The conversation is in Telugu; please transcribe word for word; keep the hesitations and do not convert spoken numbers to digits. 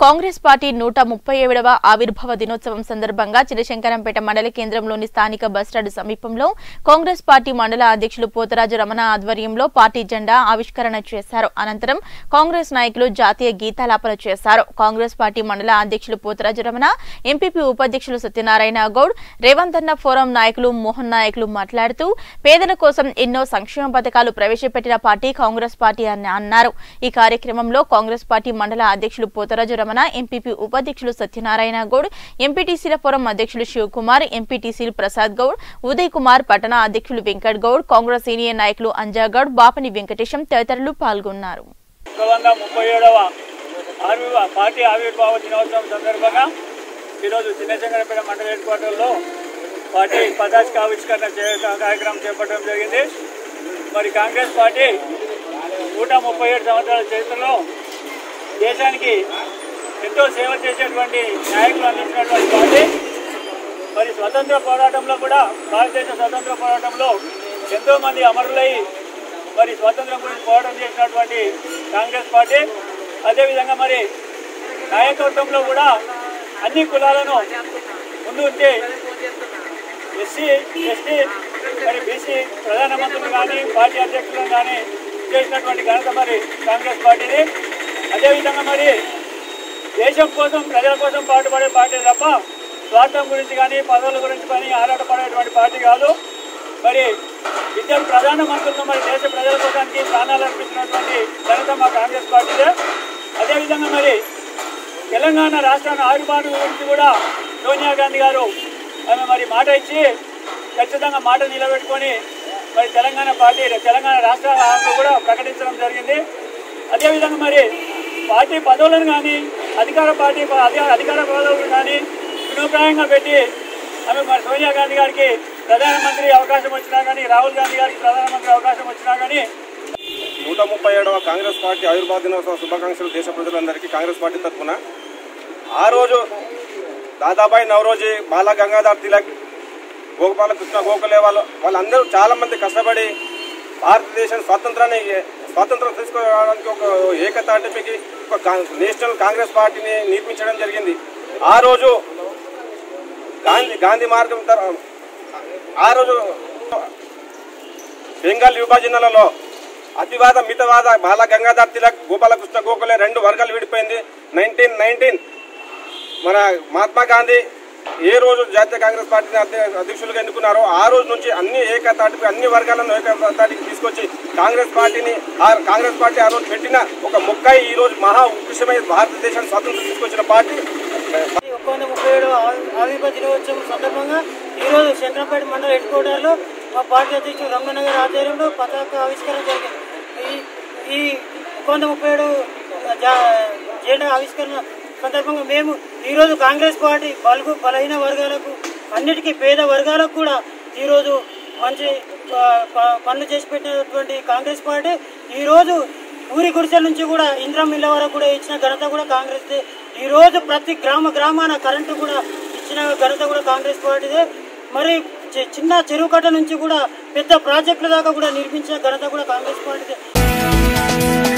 కాంగ్రెస్ పార్టీ నూట ముప్పై ఏడవ ఆవిర్భావ దినోత్సవం సందర్భంగా చినశంకరంపేట మండల కేంద్రంలోని స్థానిక బస్టాండ్ సమీపంలో కాంగ్రెస్ పార్టీ మండల అధ్యక్షులు పోతరాజు రమణ ఆధ్వర్యంలో పార్టీ జెండా ఆవిష్కరణ చేశారు. అనంతరం కాంగ్రెస్ నాయకులు జాతీయ గీతాలాపన చేశారు. కాంగ్రెస్ పార్టీ మండల అధ్యక్షులు పోతరాజు రమణ, ఎంపీపీ ఉపాధ్యక్షులు సత్యనారాయణ గౌడ్, రేవంత్ అన్న ఫోరం నాయకులు మోహన్ నాయకులు మాట్లాడుతూ పేదల కోసం ఎన్నో సంక్షేమ పథకాలు ప్రవేశపెట్టిన పార్టీ కాంగ్రెస్ పార్టీ అని అన్నారు. ఈ కార్యక్రమంలో కాంగ్రెస్ పార్టీ మండల అధ్యక్షులు పోతరాజు రమణ, ఎంపీపీ ఉపాధ్యక్షులు సత్యనారాయణ గౌడ్, ఎంపీటీసీల ఫోరం అధ్యక్షులు శివకుమార్, ఎంపీటీసీలు ప్రసాద్ గౌడ్, ఉదయ్ కుమార్, పట్టణ అధ్యక్షులు వెంకట్ గౌడ్, కాంగ్రెస్ సీనియర్ నాయకులు అంజాగౌడ్, బాపని వెంకటేశం తదితరులు పాల్గొన్నారు. పార్టీ ఆవిర్భావ దినోత్సవం సందర్భంగా ఈరోజు చిన్నశంకరంపేట మండల హెడ్ క్వార్టర్లో పార్టీ పతాక ఆవిష్కరణ కార్యక్రమం చేపట్టడం జరిగింది. మరి కాంగ్రెస్ పార్టీ నూట ముప్పై ఏడు సంవత్సరాల చరిత్రలో దేశానికి ఎంతో సేవ చేసేటువంటి నాయకులు అందించినటువంటి పార్టీ. మరి స్వతంత్ర పోరాటంలో కూడా భారతదేశ స్వతంత్ర పోరాటంలో ఎంతో మంది అమరులై మరి స్వాతంత్రం గురించి పోరాటం చేసినటువంటి కాంగ్రెస్ పార్టీ. అదేవిధంగా మరి నాయకత్వంలో కూడా అన్ని కులాలను ముందు ఉంచి ఎస్సీ ఎస్టీ మరి బీసీ ప్రధానమంత్రులు కానీ పార్టీ అధ్యక్షులను కానీ చేసినటువంటి ఘనత మరి కాంగ్రెస్ పార్టీని. అదేవిధంగా మరి దేశం కోసం ప్రజల కోసం పాటుపడే పార్టీ తప్ప స్వార్థం గురించి కానీ పదవుల గురించి కానీ ఆరాటపడేటువంటి పార్టీ కాదు. మరి ఇద్దరు ప్రధానమంత్రులను మరి దేశ ప్రజల కోసానికి ప్రాణాలు అర్పించినటువంటి ఘనత మా కాంగ్రెస్ పార్టీదే. అదేవిధంగా మరి తెలంగాణ రాష్ట్రాన్ని ఆవిర్భావం గురించి కూడా సోనియా గాంధీ గారు ఆమె మరి మాట ఇచ్చి ఖచ్చితంగా మాట నిలబెట్టుకొని మరి తెలంగాణ పార్టీ తెలంగాణ రాష్ట్ర కూడా ప్రకటించడం జరిగింది. అదేవిధంగా మరి పార్టీ పదవులను కానీ అధికార పార్టీ అధికార పదవులను కానీ వినూప్రాయంగా పెట్టి ఆమె మరి సోనియా గాంధీ గారికి ప్రధానమంత్రి అవకాశం వచ్చినా కానీ రాహుల్ గాంధీ గారికి ప్రధానమంత్రి అవకాశం వచ్చినా కానీ నూట ముప్పై ఏడవ కాంగ్రెస్ పార్టీ ఆవిర్భావ దినోత్సవ శుభాకాంక్షలు దేశ ప్రజలందరికీ కాంగ్రెస్ పార్టీ తరఫున. ఆ రోజు దాదాబాయి నవరోజీ, బాల గంగాధర్ తిలక్, గోపాలకృష్ణ గోఖలే వాళ్ళు వాళ్ళందరూ చాలామంది కష్టపడి భారతదేశం స్వాతంత్రాన్ని స్వాతంత్రం తీసుకోవడానికి ఒక ఏకతాటికి ఒక నేషనల్ కాంగ్రెస్ పార్టీని నిర్మించడం జరిగింది. ఆ రోజు గాంధీ గాంధీ మార్గం ఆ రోజు బెంగాల్ విభజనలలో అతివాద మితవాద బాల గంగాధర్ తిలక్, గోపాలకృష్ణ గోఖలే రెండు వర్గాలు విడిపోయింది. నైన్టీన్ నైన్టీన్ మన మహాత్మా గాంధీ ఏ రోజు జాతీయ కాంగ్రెస్ పార్టీని అధ్యక్షులుగా ఎన్నుకున్నారో ఆ రోజు నుంచి అన్ని ఏకతాటికి అన్ని వర్గాలను ఏకతాటికి తీసుకొచ్చి కాంగ్రెస్ పార్టీని కాంగ్రెస్ పార్టీ ఆ రోజు పెట్టిన ఒక మొక్కై ఈ రోజు మహా ఉత్కృష్టమైన భారతదేశాన్ని స్వాతంత్రం తీసుకొచ్చిన పార్టీ. ఒక్క వంద ముప్పై ఏడు ఆవిర్భావ దినోత్సవం సందర్భంగా ఈరోజు శంకరంపేట మండల హెడ్ క్వార్టర్లో మా పార్టీ అధ్యక్షుడు రమణ గారి ఆధ్వర్యంలో పతాక ఆవిష్కరణ జరిగింది. ఈ ఈ ఒక్క వంద ముప్పై ఏడు జెండా ఆవిష్కరణ సందర్భంగా మేము ఈరోజు కాంగ్రెస్ పార్టీ బలుగు బలహీన వర్గాలకు అన్నిటికీ పేద వర్గాలకు కూడా ఈరోజు మంచి పనులు చేసి పెట్టినటువంటి కాంగ్రెస్ పార్టీ ఈరోజు ఊరి గుడిసెల నుంచి కూడా ఇంద్రం ఇళ్ల వరకు కూడా ఇచ్చిన ఘనత కూడా కాంగ్రెస్దే. ఈరోజు ప్రతి గ్రామ గ్రామాన కరెంటు కూడా ఇచ్చిన ఘనత కూడా కాంగ్రెస్ పార్టీదే. మరి చిన్న చెరువు కట్ట నుంచి కూడా పెద్ద ప్రాజెక్టుల దాకా కూడా నిర్మించిన ఘనత కూడా కాంగ్రెస్ పార్టీదే.